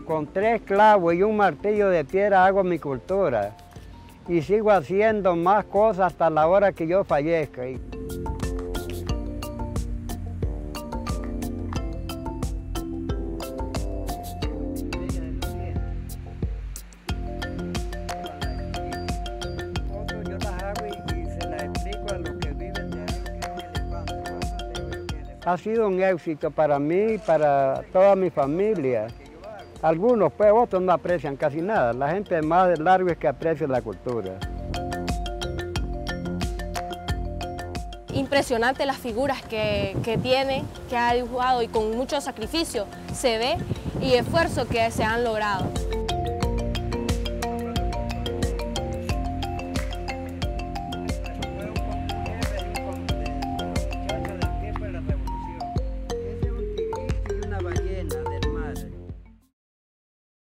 Con 3 clavos y un martillo de piedra hago mi cultura. Y sigo haciendo más cosas hasta la hora que yo fallezca. Ha sido un éxito para mí y para toda mi familia. Algunos, pues otros no aprecian casi nada. La gente más de largo es que aprecia la cultura. Impresionante las figuras que tiene, que ha dibujado y con mucho sacrificio se ve y esfuerzo que se han logrado.